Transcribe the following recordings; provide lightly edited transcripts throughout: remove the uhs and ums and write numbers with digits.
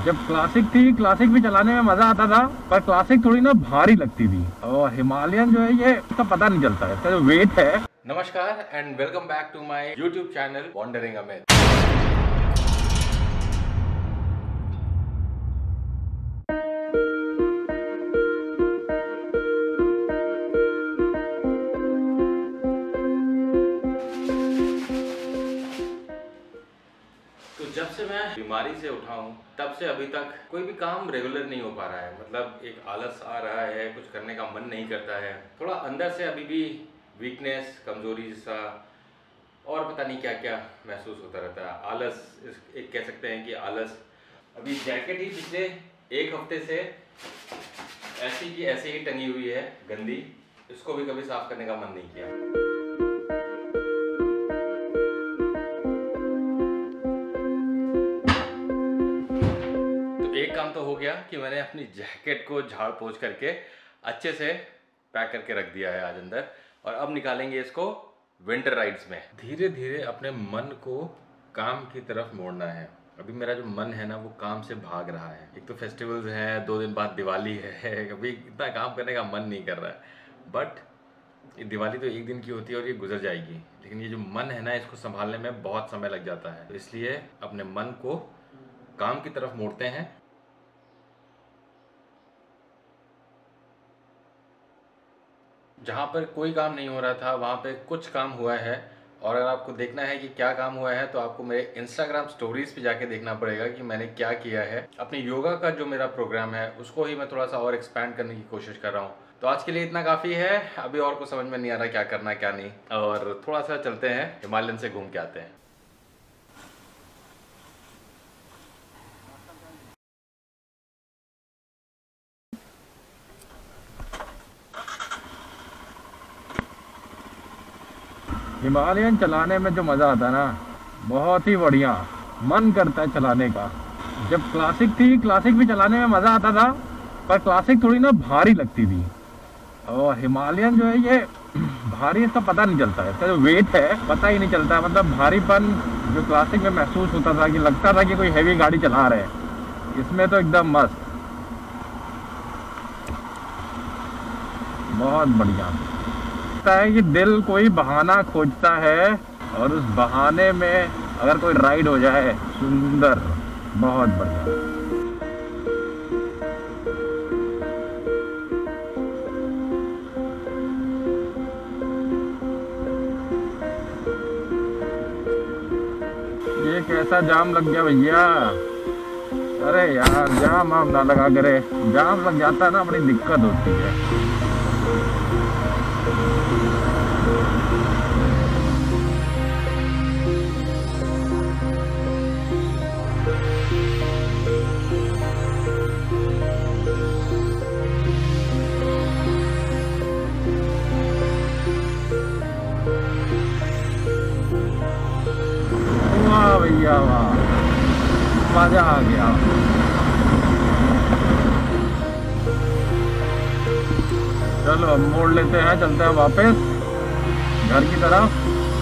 जब क्लासिक थी, क्लासिक भी चलाने में मजा आता था, पर क्लासिक थोड़ी ना भारी लगती थी। और हिमालयन जो है ये इसका पता नहीं चलता है, इसका जो वेट है। नमस्कार and welcome back to my YouTube channel wandering Amit. तो जब से मैं बीमारी से उठा हूँ तब से अभी तक कोई भी काम रेगुलर नहीं हो पा रहा है। मतलब एक आलस आ रहा है, कुछ करने का मन नहीं करता है, थोड़ा अंदर से अभी भी वीकनेस, कमजोरी सा और पता नहीं क्या क्या महसूस होता रहता है। आलस, एक कह सकते हैं कि आलस। अभी जैकेट ही पिछले एक हफ्ते से ऐसी की ऐसे ही टंगी हुई है, गंदी। इसको भी कभी साफ करने का मन नहीं किया। एक काम तो हो गया कि मैंने अपनी जैकेट को झाड़ पोंछ करके अच्छे से पैक करके रख दिया है आज अंदर। और अब निकालेंगे इसको विंटर राइड्स में। धीरे धीरे अपने मन को काम की तरफ मोड़ना है। अभी मेरा जो मन है ना वो काम से भाग रहा है। एक तो फेस्टिवल्स हैं, 2 दिन बाद दिवाली है, अभी इतना काम करने का मन नहीं कर रहा है। बट ये दिवाली तो एक दिन की होती है और ये गुजर जाएगी, लेकिन ये जो मन है ना इसको संभालने में बहुत समय लग जाता है। तो इसलिए अपने मन को काम की तरफ मोड़ते हैं। जहाँ पर कोई काम नहीं हो रहा था वहाँ पे कुछ काम हुआ है। और अगर आपको देखना है कि क्या काम हुआ है तो आपको मेरे इंस्टाग्राम स्टोरीज पे जाके देखना पड़ेगा कि मैंने क्या किया है। अपने योगा का जो मेरा प्रोग्राम है उसको ही मैं थोड़ा सा और एक्सपैंड करने की कोशिश कर रहा हूँ। तो आज के लिए इतना काफ़ी है। अभी और कुछ समझ में नहीं आ रहा क्या करना क्या नहीं। और थोड़ा सा चलते हैं, हिमालयन से घूम के आते हैं। हिमालयन चलाने में जो मजा आता है ना, बहुत ही बढ़िया। मन करता है चलाने का। जब क्लासिक थी, क्लासिक भी चलाने में मजा आता था, पर क्लासिक थोड़ी ना भारी लगती थी। और हिमालयन जो है ये भारी, इसका पता नहीं चलता है, इसका जो वेट है पता ही नहीं चलता है। मतलब भारीपन जो क्लासिक में महसूस होता था कि लगता था कि कोई हैवी गाड़ी चला रहे हैं, इसमें तो एकदम मस्त, बहुत बढ़िया। लगता है कि दिल कोई बहाना खोजता है और उस बहाने में अगर कोई राइड हो जाए, सुंदर, बहुत बढ़िया। ये कैसा जाम लग गया भैया। अरे यार, जाम आम ना लगा करे, जाम लग जाता है ना बड़ी दिक्कत होती है। वाह भैया वाह, मजा आ गया। चलो अब मोड़ लेते हैं, चलते हैं वापस घर की तरफ।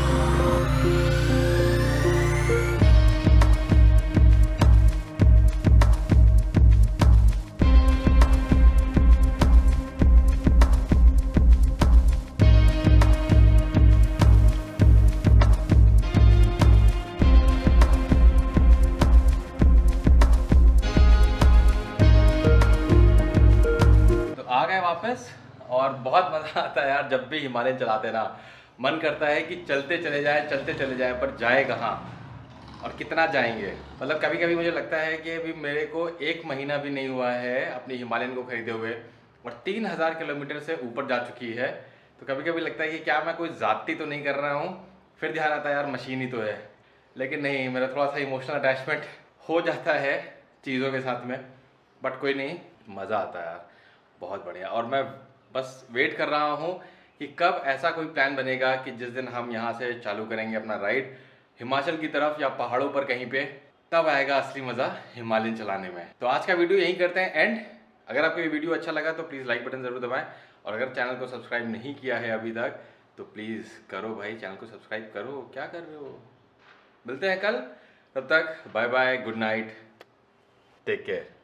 आ गए वापस। और बहुत मज़ा आता है यार, जब भी हिमालयन चलाते ना मन करता है कि चलते चले जाएं, चलते चले जाएं, पर जाए कहाँ और कितना जाएंगे। मतलब कभी कभी मुझे लगता है कि अभी मेरे को 1 महीना भी नहीं हुआ है अपनी हिमालयन को खरीदे हुए और 3000 किलोमीटर से ऊपर जा चुकी है। तो कभी कभी लगता है कि क्या मैं कोई ज़्यादती तो नहीं कर रहा हूँ। फिर ध्यान आता है यार मशीन ही तो है। लेकिन नहीं, मेरा थोड़ा सा इमोशनल अटैचमेंट हो जाता है चीज़ों के साथ में। बट कोई नहीं, मज़ा आता है यार, बहुत बढ़िया। और मैं बस वेट कर रहा हूँ कि कब ऐसा कोई प्लान बनेगा कि जिस दिन हम यहाँ से चालू करेंगे अपना राइड हिमाचल की तरफ या पहाड़ों पर कहीं पे, तब आएगा असली मज़ा हिमालयन चलाने में। तो आज का वीडियो यहीं करते हैं एंड। अगर आपको ये वीडियो अच्छा लगा तो प्लीज़ लाइक बटन ज़रूर दबाएं। और अगर चैनल को सब्सक्राइब नहीं किया है अभी तक तो प्लीज़ करो भाई, चैनल को सब्सक्राइब करो। क्या कर रहे हो? मिलते हैं कल, तब तक bye bye, good night, take care.